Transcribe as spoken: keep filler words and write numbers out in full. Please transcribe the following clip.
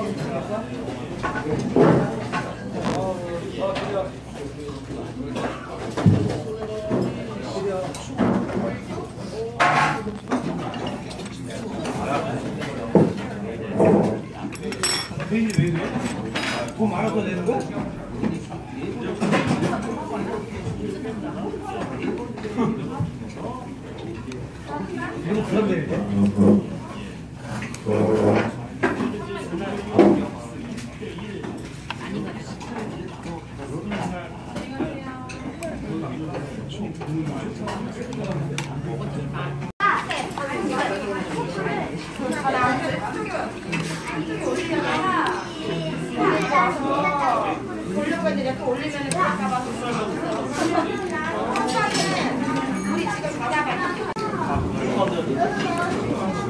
왜 이래, 왜 이래? 돈 많아서 내는 거야? 이거 부담 되는데? 보려고 했는데 또 올리면 아까봐 우리 지금 가다가